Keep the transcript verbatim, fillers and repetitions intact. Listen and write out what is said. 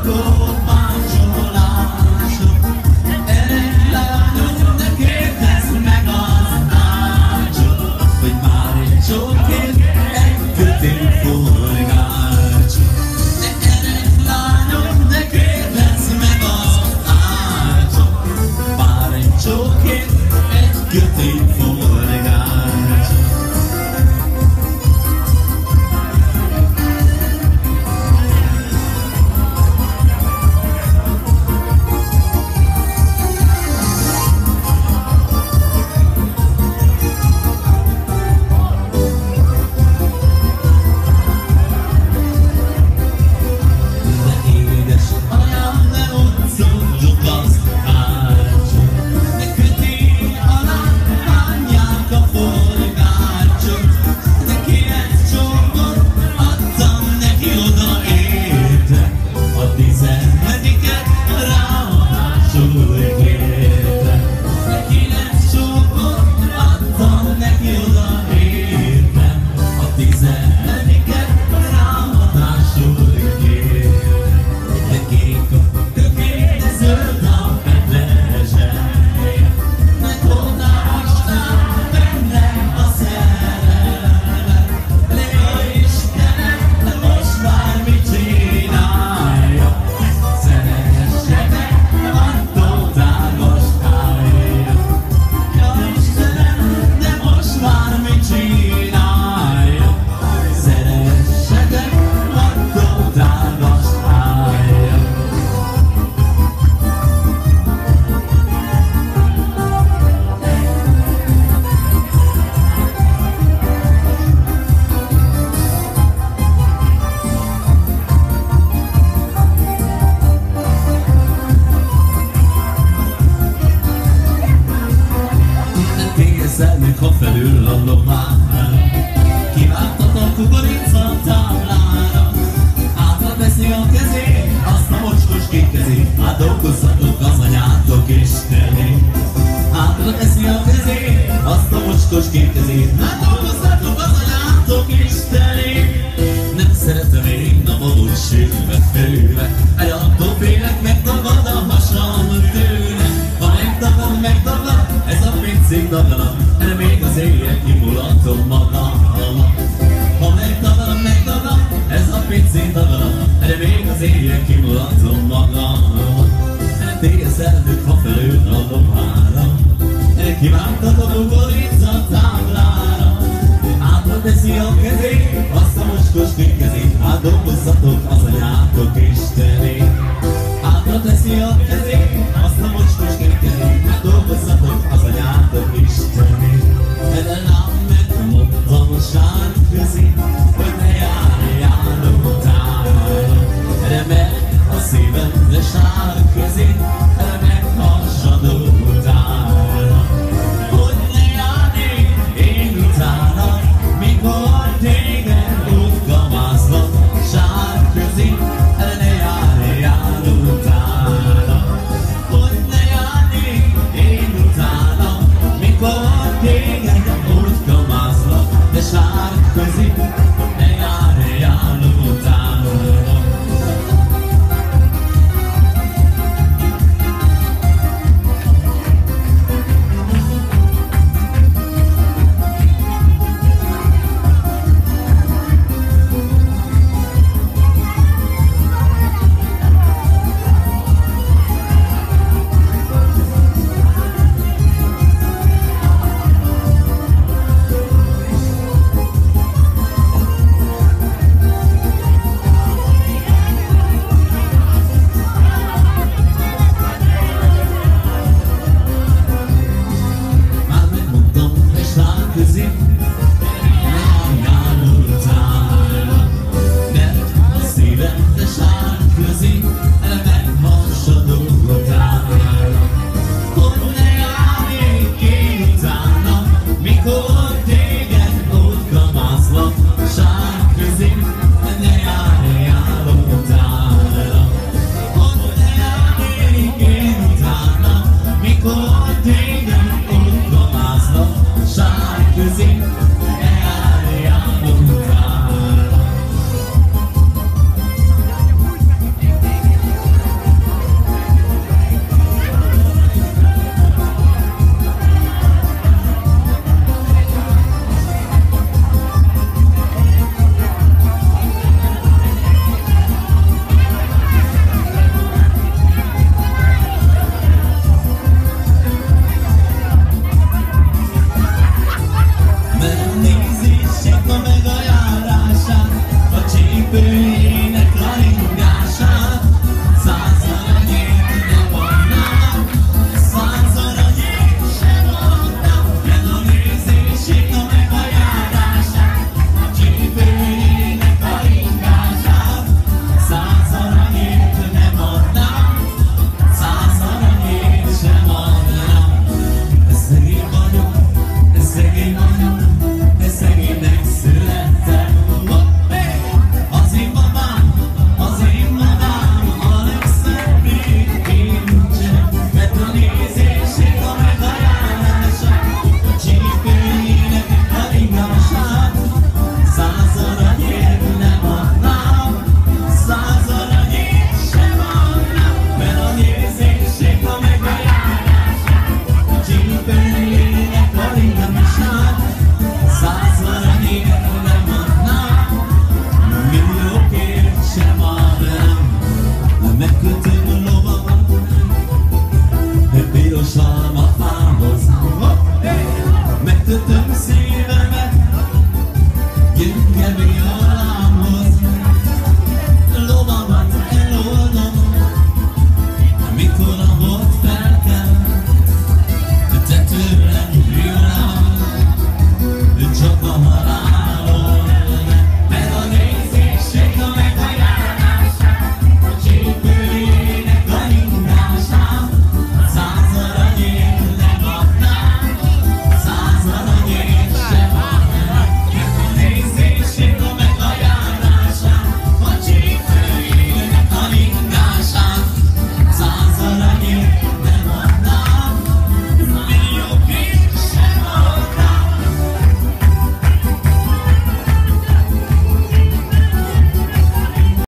ha felül a lován. Kiváltat a kukorica táblára, hátra teszi a kezét, azt a mocskos kék kezét, hát dolgozzatok az anyátok istenét. Hátra teszi a kezét, azt a mocskos kék kezét, hát dolgozzatok az anyátok istenét. Nem szeretem én a valós sővet főve, egy attól félek, megtagad a hasam tőle. Ha megtagad, megtagad, ez a pincék dagadat, erre még az éjjel kimulatom magamat. Ha megtagad, megtagad, ez a pincék dagadat, erre még az éjjel kimulatom magamat. Téged szeretünk, ha felül a lomára, kívántatok